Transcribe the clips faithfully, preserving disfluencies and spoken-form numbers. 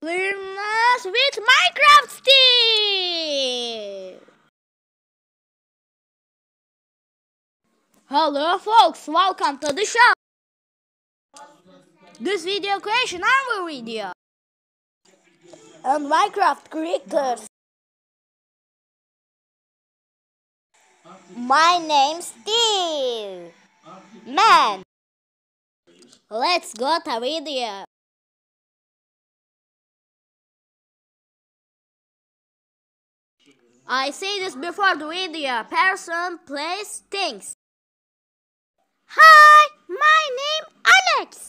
Learn us with Minecraft Steve! Hello folks, welcome to the show! This video creation our video and Minecraft characters. My name's Steve. Man, let's go to video. I say this before the video. Person, place, things. Hi, my name Alex.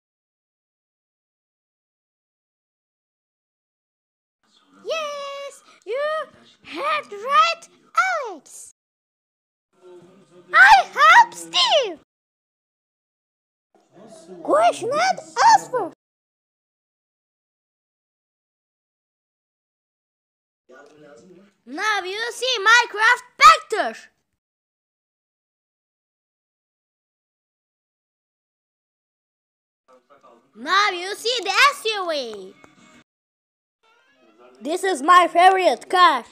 Yes, you heard right, Alex. I help Steve. Question and answer. Now you see Minecraft pictures. Now you see the S U V. This is my favorite car.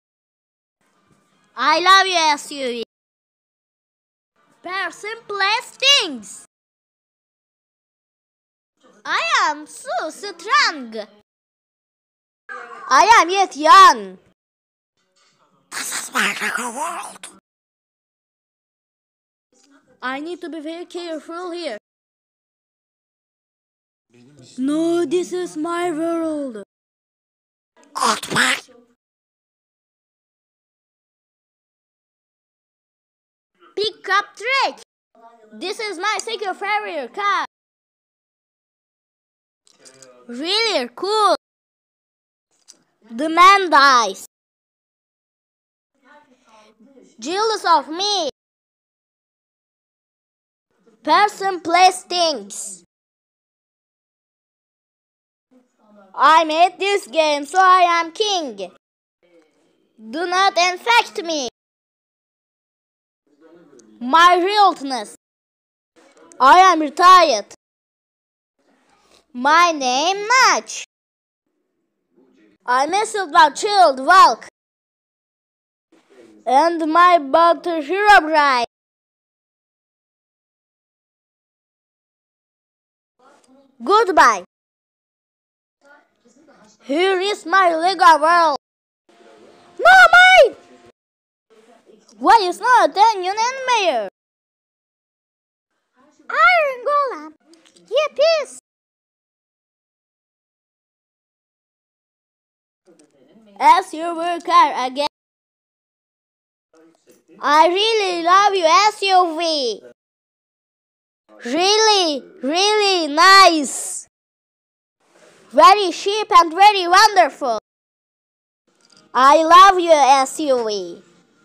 I love you, S U V. Person, place, things. I am so strong. I am yet young. This is my Lego world. I need to be very careful here. No, this is my world. Goodbye. Pick up trick. This is my second favorite car. Really cool. The man dies. Jealous of me. Person, place, things. I made this game, so I am king. Do not infect me. My realness. I am retired. My name Natch. I messed my child walk. And my butter hero bride. Goodbye. Here is my Lego world. No, mine! Why is not attention and mayor? Iron Golem. Yeah, peace. As you work hard again. I really love you, S U V. Really, really nice. Very cheap and very wonderful. I love you, S U V.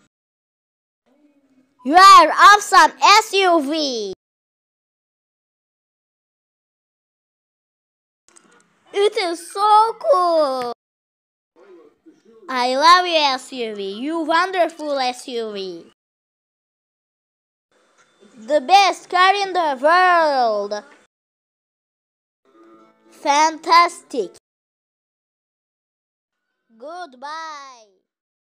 You are awesome, S U V. It is so cool. I love you, S U V. You wonderful S U V. The best car in the world. Fantastic. Goodbye.